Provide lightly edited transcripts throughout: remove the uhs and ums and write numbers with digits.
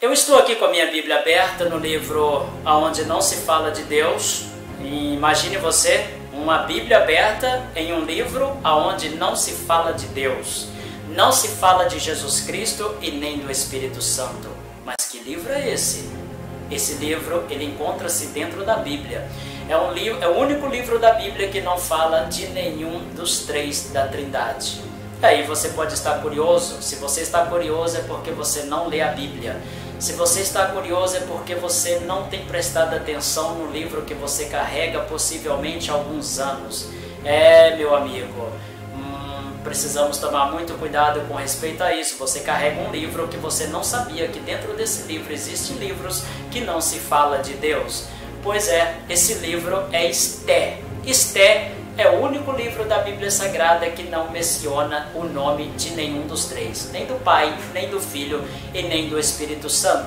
Eu estou aqui com a minha Bíblia aberta no livro Onde Não Se Fala de Deus. E imagine você, uma Bíblia aberta em um livro onde não se fala de Deus. Não se fala de Jesus Cristo e nem do Espírito Santo. Mas que livro é esse? Esse livro, ele encontra-se dentro da Bíblia. É o único livro da Bíblia que não fala de nenhum dos três da Trindade. E aí você pode estar curioso. Se você está curioso é porque você não lê a Bíblia. Se você está curioso é porque você não tem prestado atenção no livro que você carrega possivelmente há alguns anos. Meu amigo, precisamos tomar muito cuidado com respeito a isso. Você carrega um livro que você não sabia que dentro desse livro existem livros que não se fala de Deus. Pois é, esse livro é Esté. Esté é o único livro da Bíblia Sagrada que não menciona o nome de nenhum dos três. Nem do Pai, nem do Filho e nem do Espírito Santo.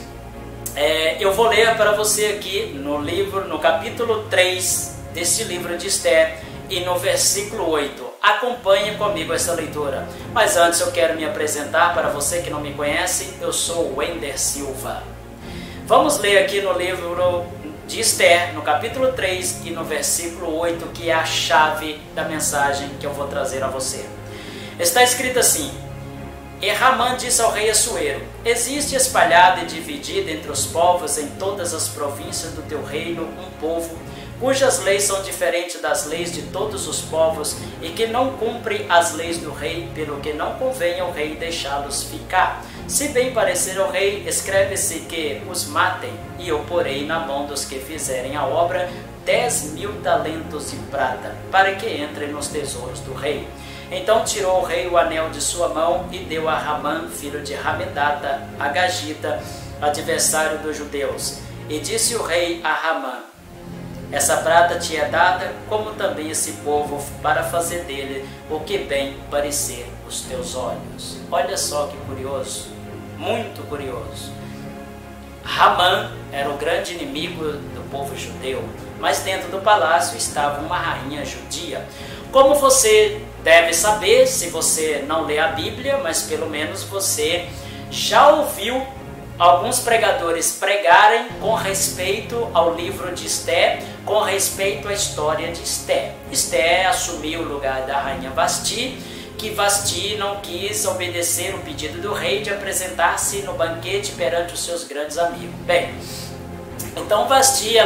Eu vou ler para você aqui no capítulo 3 deste livro de Esté e no versículo 8. Acompanhe comigo essa leitura. Mas antes eu quero me apresentar para você que não me conhece. Eu sou Wender Silva. Vamos ler aqui no livro de Esté, no capítulo 3 e no versículo 8, que é a chave da mensagem que eu vou trazer a você. Está escrito assim: E Ramã disse ao rei Assuero: Existe espalhado e dividido entre os povos em todas as províncias do teu reino um povo, cujas leis são diferentes das leis de todos os povos, e que não cumpre as leis do rei, pelo que não convém ao rei deixá-los ficar. Se bem parecer ao rei, escreve-se que os matem, e eu porei na mão dos que fizerem a obra 10.000 talentos de prata, para que entrem nos tesouros do rei. Então tirou o rei o anel de sua mão e deu a Ramã, filho de Ramedata, agagita, adversário dos judeus. E disse o rei a Ramã: Essa prata te é dada, como também esse povo, para fazer dele o que bem parecer os teus olhos. Olha só que curioso, muito curioso. Ramã era o grande inimigo do povo judeu, mas dentro do palácio estava uma rainha judia. Como você deve saber, se você não lê a Bíblia, mas pelo menos você já ouviu alguns pregadores pregarem com respeito ao livro de Esté, com respeito à história de Esté. Esté assumiu o lugar da rainha Vasti, que Vasti não quis obedecer o pedido do rei de apresentar-se no banquete perante os seus grandes amigos. Bem, então Vasti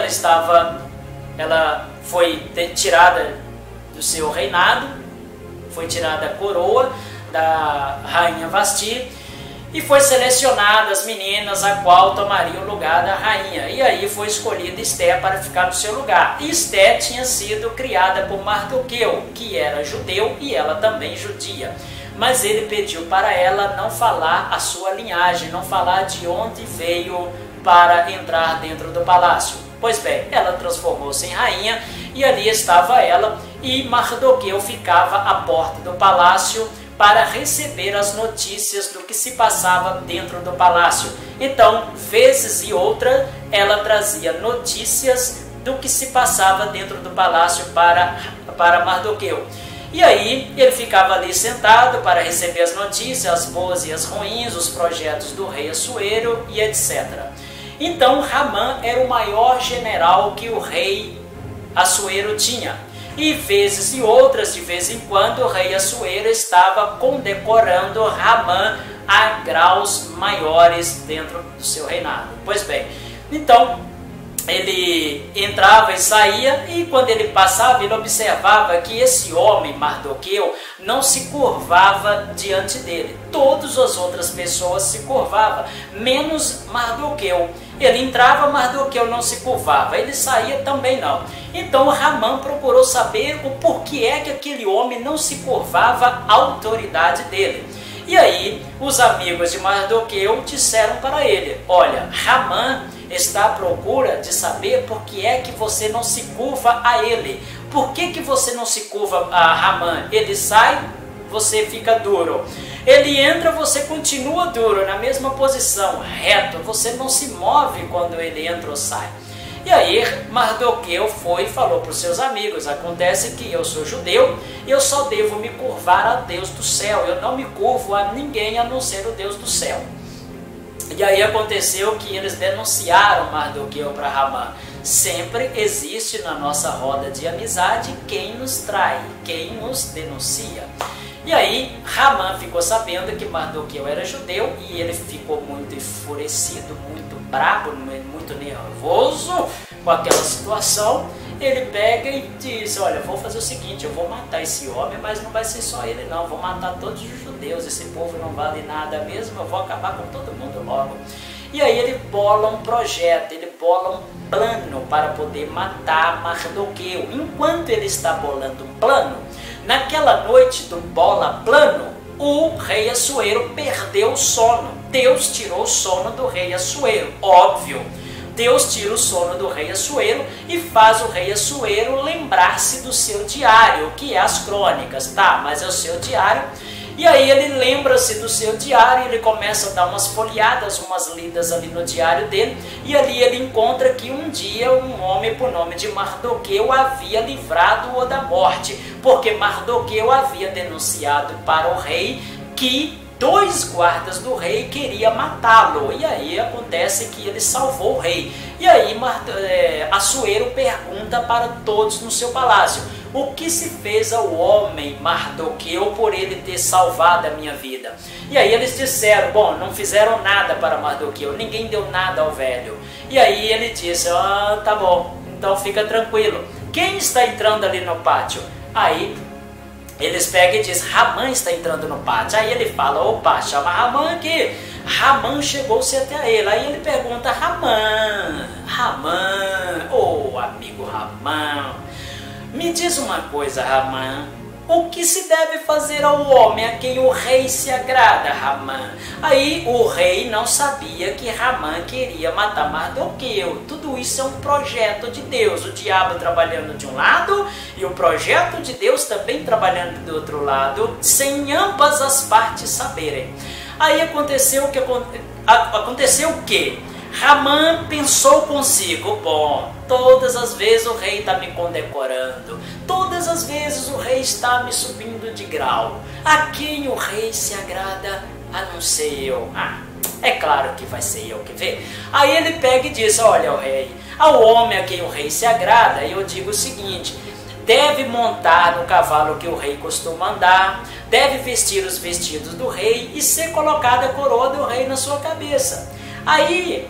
ela foi tirada do seu reinado, foi tirada a coroa da rainha Vasti, e foi selecionada as meninas a qual tomariam o lugar da rainha. E aí foi escolhida Esté para ficar no seu lugar. E Esté tinha sido criada por Mardoqueu, que era judeu e ela também judia. Mas ele pediu para ela não falar a sua linhagem, não falar de onde veio para entrar dentro do palácio. Pois bem, ela transformou-se em rainha e ali estava ela, e Mardoqueu ficava à porta do palácio para receber as notícias do que se passava dentro do palácio. Então, vezes e outra, ela trazia notícias do que se passava dentro do palácio para Mardoqueu. E aí, ele ficava ali sentado para receber as notícias, as boas e as ruins, os projetos do rei Assuero e etc. Então, Ramã era o maior general que o rei Assuero tinha. E vezes e outras, de vez em quando, o rei Assuero estava condecorando Ramã a graus maiores dentro do seu reinado. Pois bem, então ele entrava e saía, e quando ele passava, ele observava que esse homem, Mardoqueu, não se curvava diante dele. Todas as outras pessoas se curvavam, menos Mardoqueu. Ele entrava, Mardoqueu não se curvava, ele saía também não. Então Ramã procurou saber o porquê é que aquele homem não se curvava à autoridade dele. E aí os amigos de Mardoqueu disseram para ele: Olha, Ramã está à procura de saber por que é que você não se curva a ele. Por que você não se curva a Ramã? Ele sai, você fica duro. Ele entra, você continua duro, na mesma posição, reto. Você não se move quando ele entra ou sai. E aí Mardoqueu foi e falou para os seus amigos: acontece que eu sou judeu e eu só devo me curvar a Deus do céu. Eu não me curvo a ninguém a não ser o Deus do céu. E aí aconteceu que eles denunciaram Mardoqueu para Ramã. Sempre existe na nossa roda de amizade quem nos trai, quem nos denuncia. E aí Ramã ficou sabendo que Mardoqueu era judeu e ele ficou muito enfurecido, muito bravo, muito nervoso com aquela situação. Ele pega e diz, olha, vou fazer o seguinte, eu vou matar esse homem, mas não vai ser só ele não, vou matar todos os judeus, esse povo não vale nada mesmo, eu vou acabar com todo mundo logo. E aí ele bola um projeto, ele bola um plano para poder matar Mardoqueu. Enquanto ele está bolando um plano, naquela noite do bola plano, o rei Assuero perdeu o sono. Deus tirou o sono do rei Assuero, óbvio. Deus tira o sono do rei Assuero e faz o rei Assuero lembrar-se do seu diário, que é as crônicas, tá? Mas é o seu diário. E aí ele lembra-se do seu diário, ele começa a dar umas folheadas, umas lidas ali no diário dele, e ali ele encontra que um dia um homem por nome de Mardoqueu havia livrado-o da morte, porque Mardoqueu havia denunciado para o rei que 2 guardas do rei queriam matá-lo, e aí acontece que ele salvou o rei. E aí Assuero pergunta para todos no seu palácio, o que se fez ao homem Mardoqueu por ele ter salvado a minha vida? E aí eles disseram, bom, não fizeram nada para Mardoqueu, ninguém deu nada ao velho. E aí ele disse, tá bom, então fica tranquilo. Quem está entrando ali no pátio? Aí eles pegam e dizem, Ramã está entrando no pátio. Aí ele fala, opa, chama Ramã aqui. Ramã chegou-se até ele. Aí ele pergunta, Ramã, ô amigo Ramã, me diz uma coisa, Ramã, o que se deve fazer ao homem a quem o rei se agrada, Ramã? Aí o rei não sabia que Ramã queria matar Mardoqueu. Tudo isso é um projeto de Deus, o diabo trabalhando de um lado e o projeto de Deus também trabalhando do outro lado, sem ambas as partes saberem. Aí aconteceu o que? Ramã pensou consigo, bom, todas as vezes o rei está me condecorando, todas as vezes o rei está me subindo de grau, a quem o rei se agrada a não ser eu? É claro que vai ser eu que vê. Aí ele pega e diz, olha o rei, ao homem a quem o rei se agrada, eu digo o seguinte, deve montar no cavalo que o rei costuma andar, deve vestir os vestidos do rei e ser colocada a coroa do rei na sua cabeça. Aí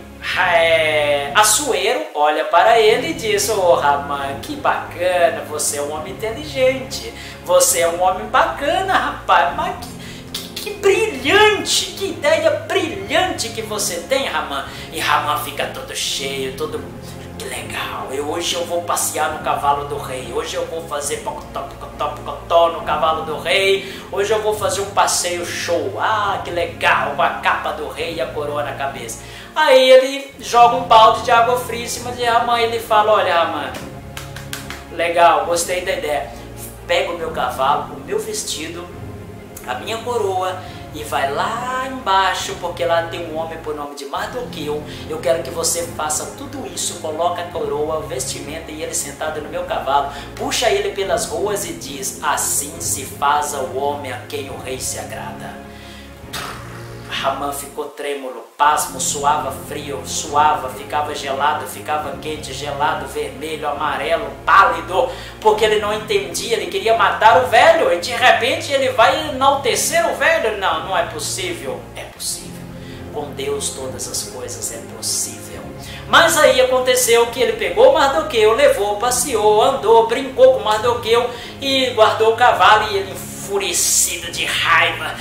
Assuero olha para ele e diz, ô Ramã, que bacana, você é um homem inteligente, você é um homem bacana, rapaz, mas que brilhante, que ideia brilhante que você tem, Ramã. E Ramã fica todo cheio, que legal, hoje eu vou passear no cavalo do rei, hoje eu vou fazer pocotó no cavalo do rei, hoje eu vou fazer um passeio show, que legal, com a capa do rei e a coroa na cabeça. Aí ele joga um balde de água fria em cima de Ramã e ele fala, olha Ramã, legal, gostei da ideia, pega o meu cavalo, o meu vestido, a minha coroa e vai lá embaixo, porque lá tem um homem por nome de Mardoqueu, eu quero que você faça tudo isso, coloca a coroa, o vestimento e ele sentado no meu cavalo, puxa ele pelas ruas e diz, assim se faz ao homem a quem o rei se agrada. Ramã ficou trêmulo, pasmo, suava frio, suava, ficava gelado, ficava quente, gelado, vermelho, amarelo, pálido, porque ele não entendia, ele queria matar o velho e de repente ele vai enaltecer o velho. Não, não é possível. É possível. Com Deus todas as coisas é possível. Mas aí aconteceu que ele pegou Mardoqueu, levou, passeou, andou, brincou com Mardoqueu e guardou o cavalo e ele enfurecido de raiva,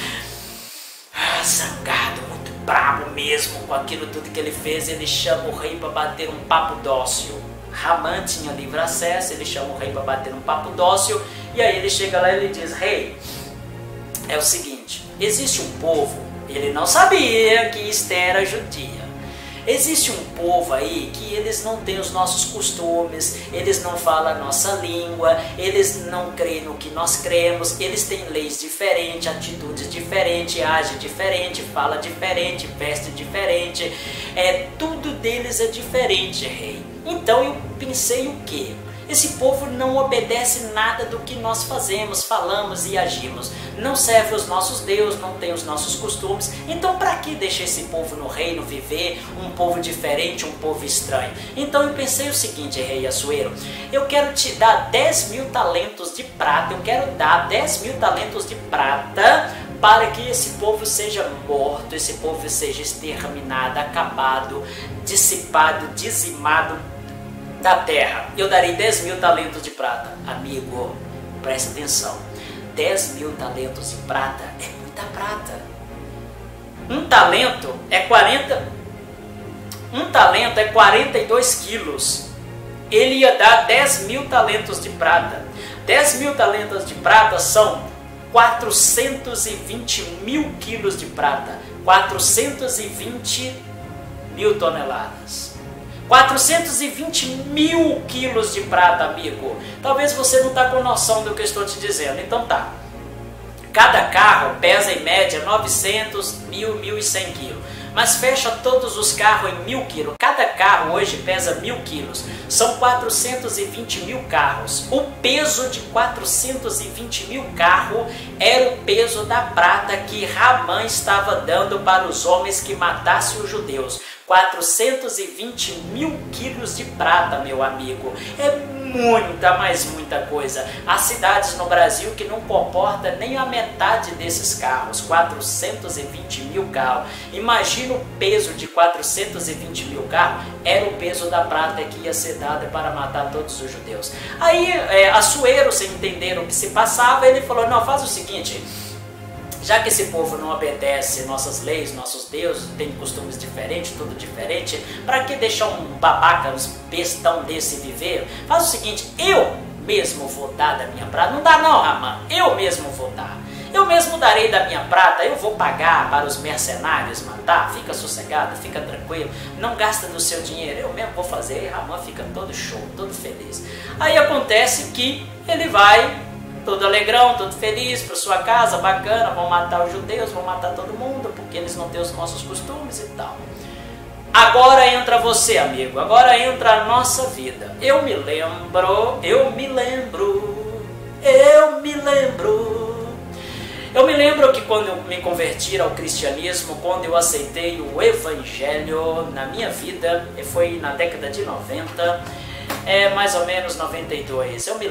zangado, muito bravo mesmo com aquilo tudo que ele fez, ele chama o rei para bater um papo dócil. Ramã tinha livre acesso, ele chama o rei para bater um papo dócil e aí ele chega lá e ele diz, rei, é o seguinte, existe um povo, ele não sabia que Esther era judia. Existe um povo aí que eles não têm os nossos costumes, eles não falam a nossa língua, eles não creem no que nós cremos, eles têm leis diferentes, atitudes diferentes, agem diferente, fala diferente, veste diferente, tudo deles é diferente, rei. Então eu pensei o quê? Esse povo não obedece nada do que nós fazemos, falamos e agimos. Não serve os nossos deuses, não tem os nossos costumes. Então para que deixar esse povo no reino viver, um povo diferente, um povo estranho? Então eu pensei o seguinte, rei Assuero, eu quero te dar 10.000 talentos de prata, eu quero dar 10.000 talentos de prata para que esse povo seja morto, esse povo seja exterminado, acabado, dissipado, dizimado da terra. Eu darei 10.000 talentos de prata. Amigo, presta atenção, 10.000 talentos de prata é muita prata. Um talento é 42 quilos. Ele ia dar 10.000 talentos de prata. 10.000 talentos de prata são 420.000 quilos de prata, 420.000 toneladas. 420.000 quilos de prata, amigo. Talvez você não está com noção do que eu estou te dizendo. Então tá. Cada carro pesa em média 900, 1.100 quilos. Mas fecha todos os carros em 1.000 quilos. Cada carro hoje pesa 1.000 quilos. São 420.000 carros. O peso de 420.000 carros era o peso da prata que Ramã estava dando para os homens que matassem os judeus. 420.000 quilos de prata, meu amigo. É muita, mas muita coisa. Há cidades no Brasil que não comporta nem a metade desses carros. 420.000 carros. Imagina o peso de 420.000 carros. Era o peso da prata que ia ser dada para matar todos os judeus. Aí Assuero, sem entender o que se passava, ele falou, não, faz o seguinte, já que esse povo não obedece nossas leis, nossos deuses, tem costumes diferentes, tudo diferente, para que deixar um babaca, uns bestão desse viver? Faz o seguinte, eu mesmo vou dar da minha prata. Não dá não, Ramã, eu mesmo vou dar. Eu mesmo darei da minha prata, eu vou pagar para os mercenários matar, fica sossegado, fica tranquilo, não gasta do seu dinheiro, eu mesmo vou fazer. E Ramã fica todo show, todo feliz. Aí acontece que ele vai todo alegrão, todo feliz para sua casa, bacana, vão matar os judeus, vão matar todo mundo, porque eles não têm os nossos costumes e tal. Agora entra você, amigo, agora entra a nossa vida. Eu me lembro que quando eu me converti ao cristianismo, quando eu aceitei o evangelho na minha vida, foi na década de 90, mais ou menos 92, eu me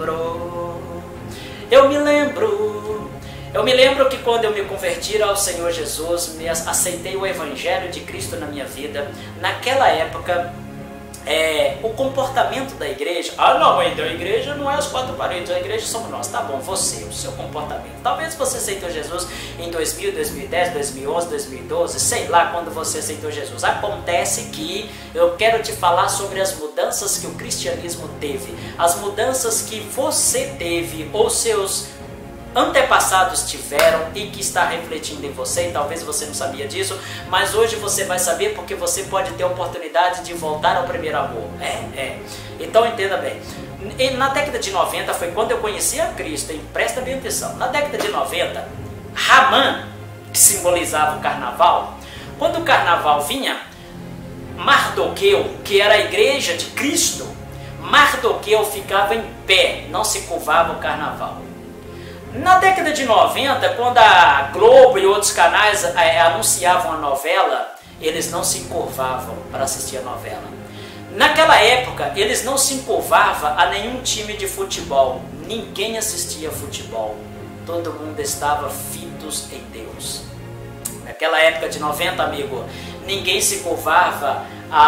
lembro que quando eu me converti ao Senhor Jesus, aceitei o Evangelho de Cristo na minha vida, naquela época, o comportamento da igreja, não, mãe, então a igreja não é as quatro paredes, a igreja somos nós, tá bom, você, o seu comportamento. Talvez você aceitou Jesus em 2000, 2010, 2011, 2012, sei lá quando você aceitou Jesus. Acontece que eu quero te falar sobre as mudanças que o cristianismo teve, as mudanças que você teve, ou seus antepassados tiveram e que está refletindo em você, e talvez você não sabia disso, mas hoje você vai saber, porque você pode ter a oportunidade de voltar ao primeiro amor. Então entenda bem, na década de 90 foi quando eu conheci a Cristo, hein? Presta bem atenção. Na década de 90, Ramã, que simbolizava o carnaval, quando o carnaval vinha, Mardoqueu, que era a igreja de Cristo, Mardoqueu ficava em pé, não se curvava o carnaval. Na década de 90, quando a Globo e outros canais anunciavam a novela, eles não se encurvavam para assistir a novela. Naquela época, eles não se encurvavam a nenhum time de futebol. Ninguém assistia futebol. Todo mundo estava fitos em Deus. Naquela época de 90, amigo, ninguém se curvava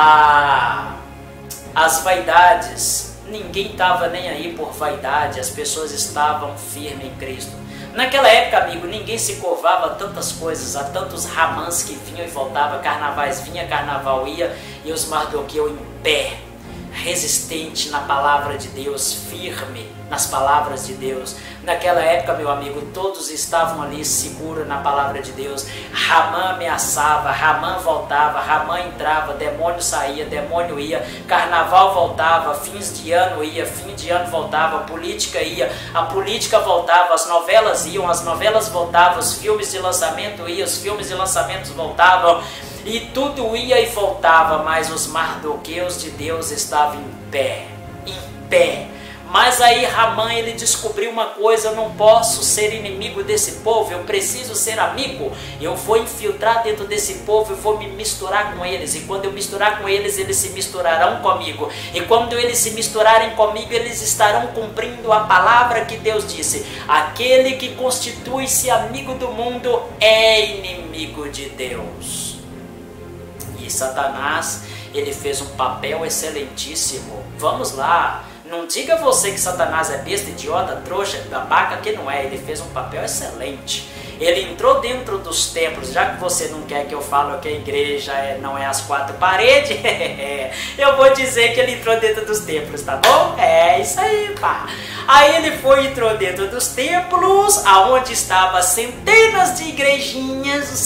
às vaidades. Ninguém estava nem aí por vaidade, as pessoas estavam firmes em Cristo. Naquela época, amigo, ninguém se curvava a tantas coisas, a tantos Ramãs que vinham e voltavam, carnavais vinha, carnaval ia, e os Mardoqueu em pé, resistente na palavra de Deus, firme nas palavras de Deus. Naquela época, meu amigo, todos estavam ali seguros na palavra de Deus. Ramã ameaçava, Ramã voltava, Ramã entrava, demônio saía, demônio ia, carnaval voltava, fins de ano ia, fim de ano voltava, a política ia, a política voltava, as novelas iam, as novelas voltavam, os filmes de lançamento iam, os filmes de lançamentos voltavam, e tudo ia e voltava, mas os Mardoqueus de Deus estavam em pé. em pé. Mas aí Ramã, ele descobriu uma coisa: eu não posso ser inimigo desse povo, eu preciso ser amigo. Eu vou infiltrar dentro desse povo, eu vou me misturar com eles. E quando eu misturar com eles, eles se misturarão comigo. E quando eles se misturarem comigo, eles estarão cumprindo a palavra que Deus disse: aquele que constitui-se amigo do mundo é inimigo de Deus. E Satanás, ele fez um papel excelentíssimo. Vamos lá. Não diga você que Satanás é besta, idiota, trouxa, babaca, que não é. Ele fez um papel excelente. Ele entrou dentro dos templos. Já que você não quer que eu fale que a igreja não é as quatro paredes, eu vou dizer que ele entrou dentro dos templos, tá bom? É isso aí, pá. Aí ele entrou dentro dos templos, aonde estavam centenas de igrejinhas.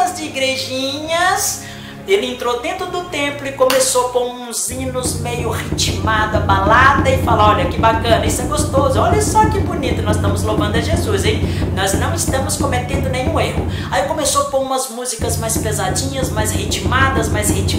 Ele entrou dentro do templo e começou com uns hinos meio ritmada, balada, e falou: olha que bacana, isso é gostoso, olha só que bonito, nós estamos louvando a Jesus, hein? Nós não estamos cometendo nenhum erro. Aí começou com umas músicas mais pesadinhas, mais ritmadas.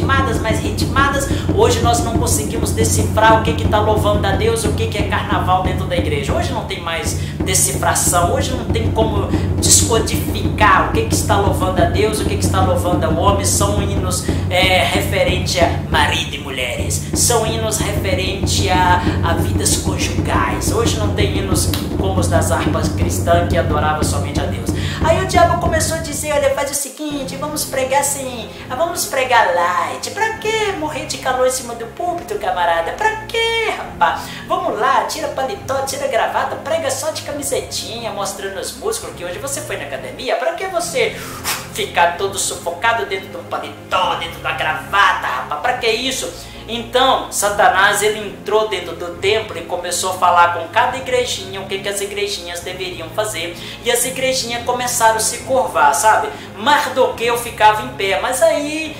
Hoje nós não conseguimos decifrar o que está louvando a Deus, o que é carnaval dentro da igreja. Hoje não tem mais decifração, hoje não tem como descodificar o que está louvando a Deus, o que está louvando ao homem. São hinos referente a marido e mulheres, são hinos referente a vidas conjugais. Hoje não tem hinos como os das harpas cristãs que adoravam somente a Deus. Aí o diabo começou a dizer: olha, faz o seguinte, vamos pregar assim, vamos pregar light. Pra que morrer de calor em cima do púlpito, camarada? Pra que, rapaz? Vamos lá, tira paletó, tira gravata, prega só de camisetinha, mostrando os músculos, que hoje você foi na academia. Pra que você ficar todo sufocado dentro do paletó, dentro da gravata, rapaz? Pra que isso? Então, Satanás, ele entrou dentro do templo e começou a falar com cada igrejinha o que as igrejinhas deveriam fazer. E as igrejinhas começaram a se curvar, sabe? Mardoqueu ficava em pé, mas aí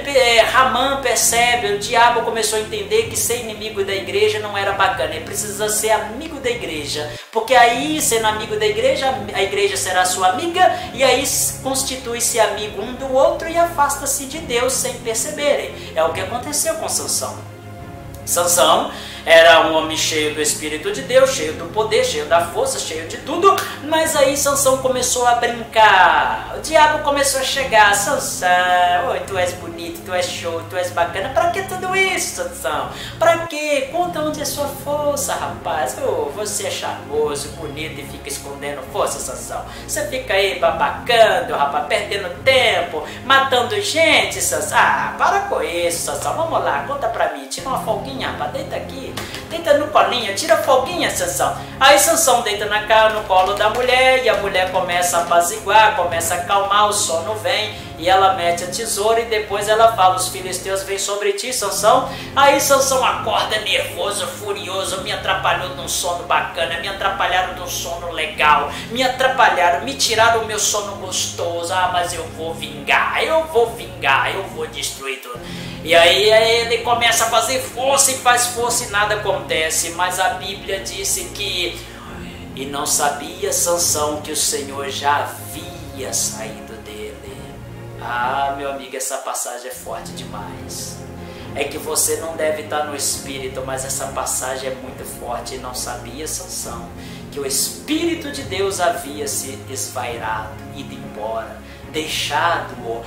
Ramã percebe, o diabo começou a entender que ser inimigo da igreja não era bacana. Ele precisa ser amigo da igreja, porque aí, sendo amigo da igreja, a igreja será sua amiga, e aí constitui-se amigo um do outro e afasta-se de Deus sem perceberem. É o que aconteceu com Sansão. Sansão era um homem cheio do Espírito de Deus, cheio do poder, cheio da força, cheio de tudo, mas aí Sansão começou a brincar. O diabo começou a chegar: Sansão, oi, tu és bonito, tu és show, tu és bacana. Pra que tudo isso, Sansão? Pra que? Conta onde é sua força, rapaz. Você é charmoso, bonito e fica escondendo força, Sansão. Você fica aí babacando, rapaz, perdendo tempo, matando gente, Sansão. Para com isso, Sansão. Vamos lá, conta pra mim, tira uma folguinha, rapaz, deita aqui. Deita no colinho, tira a folguinha, Sansão. Aí Sansão deita no colo da mulher, e a mulher começa a apaziguar, começa a acalmar, o sono vem, e ela mete a tesoura, e depois ela fala: os filisteus vêm sobre ti, Sansão. Aí Sansão acorda nervoso, furioso: me atrapalhou de um sono bacana, me atrapalharam de um sono legal, me atrapalharam, me tiraram o meu sono gostoso. Mas eu vou vingar, eu vou destruir tudo. E aí ele começa a fazer força e faz força e nada acontece. Mas a Bíblia disse que: e não sabia Sansão que o Senhor já havia saído dele. Meu amigo, essa passagem é forte demais. É que você não deve estar no Espírito, mas essa passagem é muito forte. E não sabia Sansão que o Espírito de Deus havia se esvairado, ido embora, deixado-o,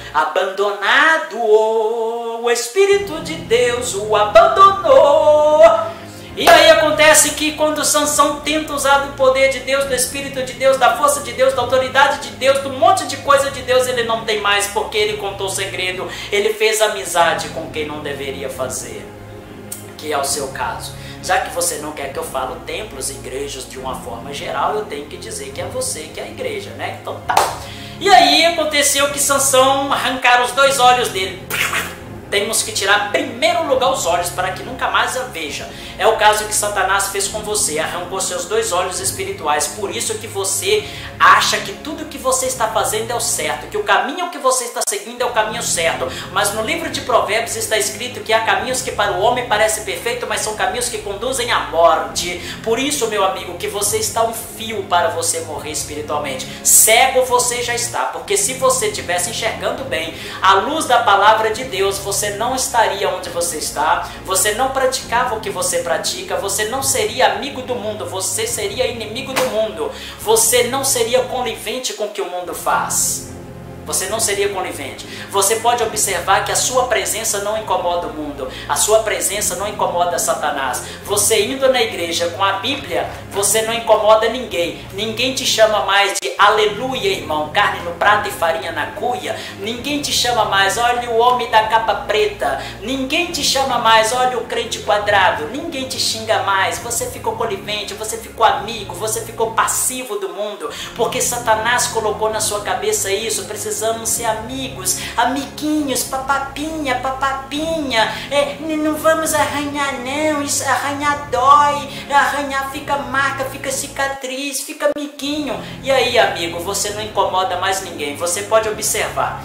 abandonado-o. O Espírito de Deus o abandonou. E aí acontece que quando Sansão tenta usar do poder de Deus, do Espírito de Deus, da força de Deus, da autoridade de Deus, do monte de coisa de Deus, ele não tem mais, porque ele contou o segredo. Ele fez amizade com quem não deveria fazer, que é o seu caso. Já que você não quer que eu fale templos, igrejas de uma forma geral, eu tenho que dizer que é você que é a igreja, né? Então tá. E aí aconteceu que Sansão arrancaram os 2 olhos dele. Temos que tirar em primeiro lugar os olhos para que nunca mais a veja. É o caso que Satanás fez com você, arrancou seus 2 olhos espirituais. Por isso que você acha que tudo que você está fazendo é o certo, que o caminho que você está seguindo é o caminho certo. Mas no livro de Provérbios está escrito que há caminhos que para o homem parecem perfeitos, mas são caminhos que conduzem à morte. Por isso, meu amigo, que você está um fio para você morrer espiritualmente. Cego você já está, porque se você estivesse enxergando bem a luz da palavra de Deus, você você não estaria onde você está, você não praticava o que você pratica, você não seria amigo do mundo, você seria inimigo do mundo, você não seria conivente com o que o mundo faz. Você não seria conivente. Você pode observar que a sua presença não incomoda o mundo. A sua presença não incomoda Satanás. Você indo na igreja com a Bíblia, você não incomoda ninguém. Ninguém te chama mais de aleluia, irmão, carne no prato e farinha na cuia. Ninguém te chama mais, olha o homem da capa preta. Ninguém te chama mais, olha o crente quadrado. Ninguém te xinga mais. Você ficou conivente, você ficou amigo, você ficou passivo do mundo. Porque Satanás colocou na sua cabeça isso. Precisamos ser amigos, amiguinhos, papapinha, papapinha. Não vamos arranhar não, isso arranhar dói, arranhar fica marca, fica cicatriz, fica amiguinho. E aí, amigo, você não incomoda mais ninguém. Você pode observar.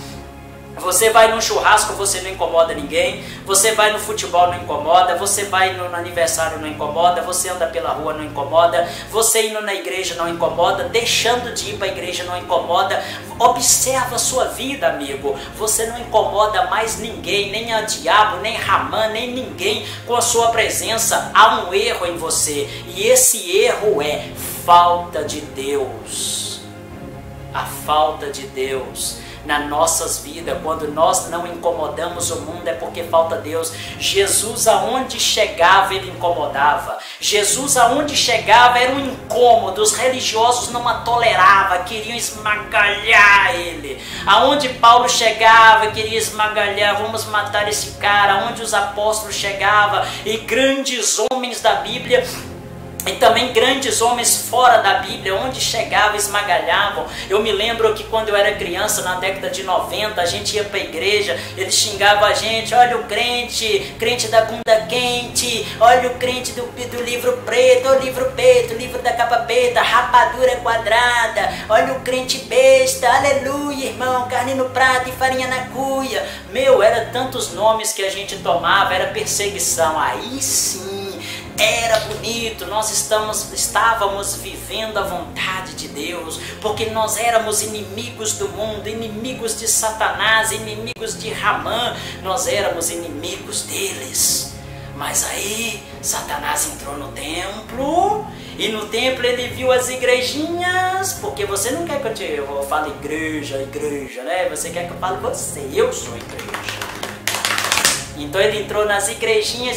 Você vai num churrasco, você não incomoda ninguém. Você vai no futebol, não incomoda. Você vai no aniversário, não incomoda. Você anda pela rua, não incomoda. Você indo na igreja, não incomoda. Deixando de ir para a igreja, não incomoda. Observa a sua vida, amigo. Você não incomoda mais ninguém, nem a diabo, nem Ramã, nem ninguém com a sua presença. Há um erro em você. E esse erro é falta de Deus. A falta de Deus nas nossas vidas. Quando nós não incomodamos o mundo é porque falta Deus. Jesus aonde chegava ele incomodava. Jesus aonde chegava era um incômodo. Os religiosos não a toleravam, queriam esmagalhar ele. Aonde Paulo chegava queria esmagalhar, vamos matar esse cara. Aonde os apóstolos chegavam e grandes homens da Bíblia e também grandes homens fora da Bíblia, onde chegavam, esmagalhavam. Eu me lembro que quando eu era criança, na década de 90, a gente ia para a igreja, eles xingavam a gente, olha o crente, crente da bunda quente, olha o crente do livro preto, o livro da capa preta, rapadura quadrada, olha o crente besta, aleluia, irmão, carne no prato e farinha na cuia. Meu, era tantos nomes que a gente tomava, era perseguição. Aí sim, era bonito, nós estávamos vivendo a vontade de Deus, porque nós éramos inimigos do mundo, inimigos de Satanás, inimigos de Ramã, nós éramos inimigos deles. Mas aí Satanás entrou no templo, e no templo ele viu as igrejinhas, porque você não quer que eu fale igreja, né? Você quer que eu fale você, eu sou igreja. Então ele entrou nas igrejinhas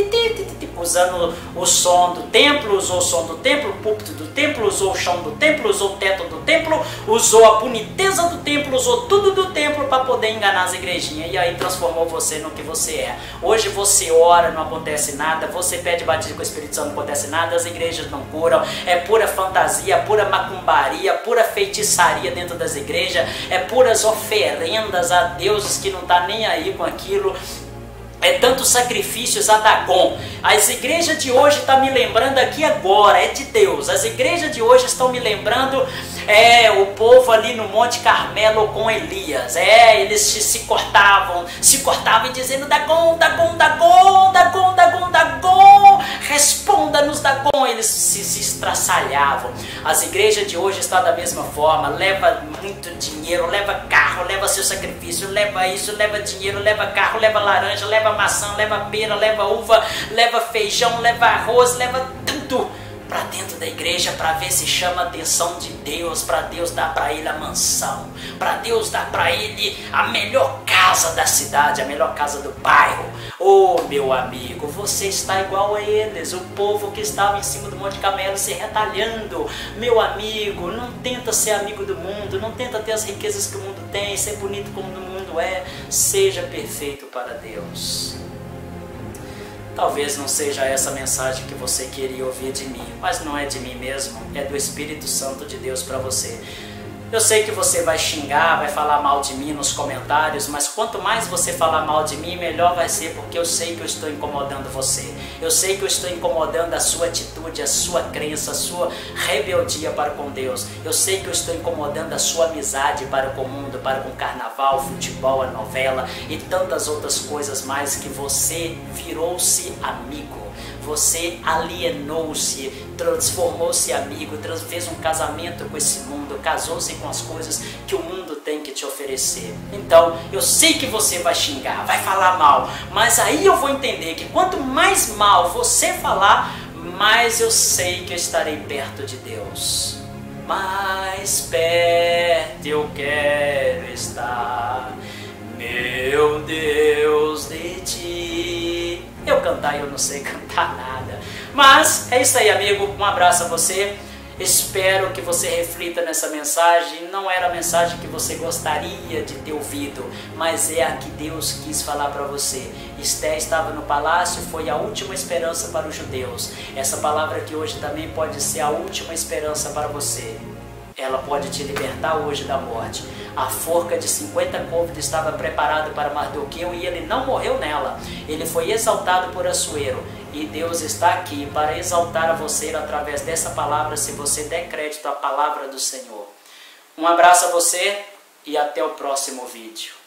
e usando o som do templo, usou o som do templo, o púlpito do templo, usou o chão do templo, usou o teto do templo, usou a boniteza do templo, usou tudo do templo para poder enganar as igrejinhas. E aí transformou você no que você é. Hoje você ora, não acontece nada, você pede batismo com o Espírito Santo, não acontece nada, as igrejas não curam, é pura fantasia, pura macumbaria, pura feitiçaria dentro das igrejas, é puras oferendas a deuses que não tá nem aí com aquilo. É tantos sacrifícios a Dagon. As igrejas de hoje estão me lembrando aqui agora, é de Deus. As igrejas de hoje estão me lembrando o povo ali no Monte Carmelo com Elias. Eles se cortavam e dizendo Dagon, Dagon, Dagon, Dagon, Dagon, Dagon, responda-nos Dagon. Eles se estraçalhavam. As igrejas de hoje estão da mesma forma. Leva muito dinheiro, leva carro, leva seu sacrifício, leva isso, leva dinheiro, leva carro, leva laranja, leva maçã, leva pera, leva uva, leva feijão, leva arroz, leva tudo para dentro da igreja para ver se chama a atenção de Deus, para Deus dar para ele a mansão, para Deus dar para ele a melhor casa da cidade, a melhor casa do bairro. Oh, meu amigo, você está igual a eles, o povo que estava em cima do Monte Carmelo se retalhando. Meu amigo, não tenta ser amigo do mundo, não tenta ter as riquezas que o mundo tem, ser bonito como o mundo é, seja perfeito para Deus. Talvez não seja essa mensagem que você queria ouvir de mim, mas não é de mim mesmo, é do Espírito Santo de Deus para você. Eu sei que você vai xingar, vai falar mal de mim nos comentários, mas quanto mais você falar mal de mim, melhor vai ser, porque eu sei que eu estou incomodando você. Eu sei que eu estou incomodando a sua atitude, a sua crença, a sua rebeldia para com Deus. Eu sei que eu estou incomodando a sua amizade para com o mundo, para com o carnaval, o futebol, a novela e tantas outras coisas mais, que você virou-se amigo. Você alienou-se, transformou-se amigo, fez um casamento com esse mundo, casou-se com as coisas que o mundo tem que te oferecer. Então, eu sei que você vai xingar, vai falar mal, mas aí eu vou entender que quanto mais mal você falar, mais eu sei que eu estarei perto de Deus. Mais perto eu quero estar, meu Deus, de ti. Eu cantar, eu não sei cantar nada. Mas é isso aí, amigo. Um abraço a você. Espero que você reflita nessa mensagem. Não era a mensagem que você gostaria de ter ouvido, mas é a que Deus quis falar para você. Esté estava no palácio, foi a última esperança para os judeus. Essa palavra aqui hoje também pode ser a última esperança para você. Ela pode te libertar hoje da morte. A forca de 50 côvados estava preparada para Mardoqueu e ele não morreu nela. Ele foi exaltado por Assuero. E Deus está aqui para exaltar a você através dessa palavra, se você der crédito à palavra do Senhor. Um abraço a você e até o próximo vídeo.